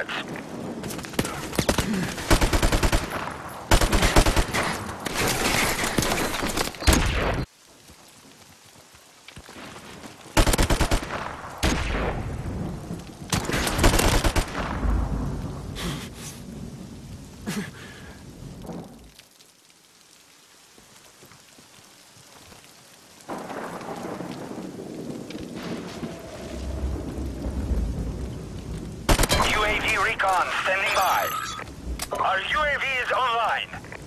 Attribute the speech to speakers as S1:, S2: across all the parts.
S1: comrades. UAV recon standing by. Our UAV is online.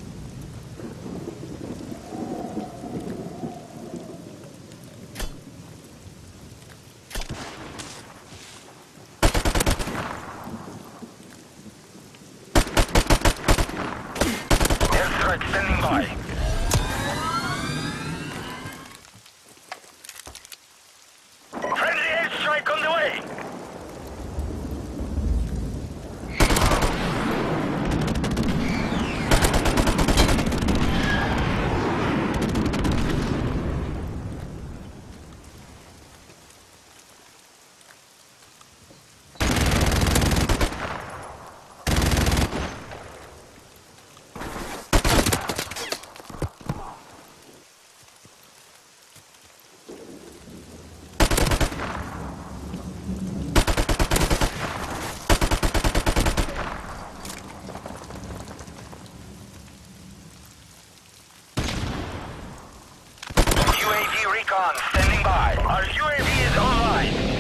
S1: Airstrike standing by. Friendly airstrike on the way. UAV recon standing by. Our UAV is online.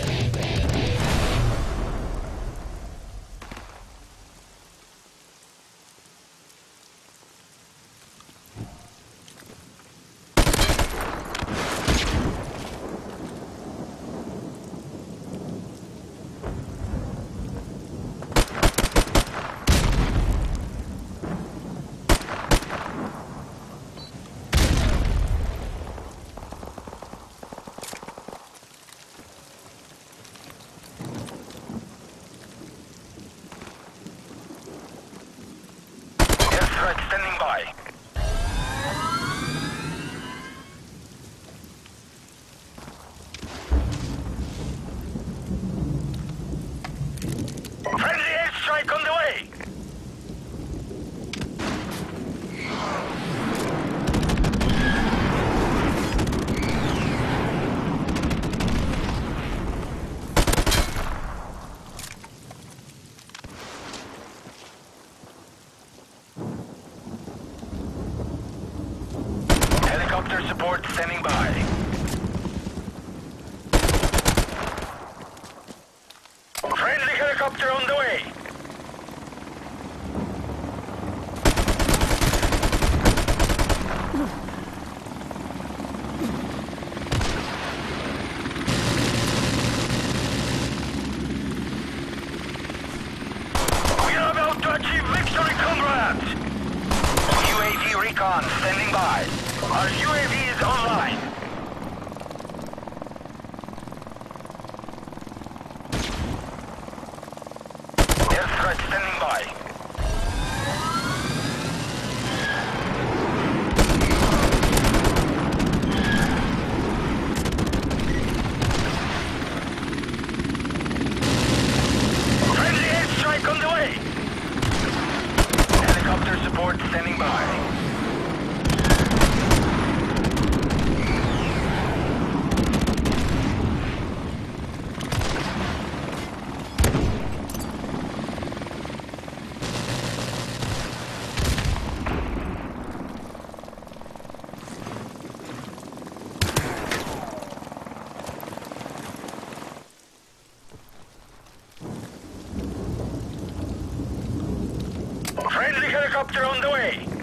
S1: Airstrike standing by. Friendly airstrike on the way. Helicopter support standing by. Friendly helicopter on the way. We are about to achieve victory, comrades. UAV recon standing by. Our UAV is online. Airstrike standing by. Friendly airstrike on the way. Helicopter support standing by. Friendly helicopter on the way.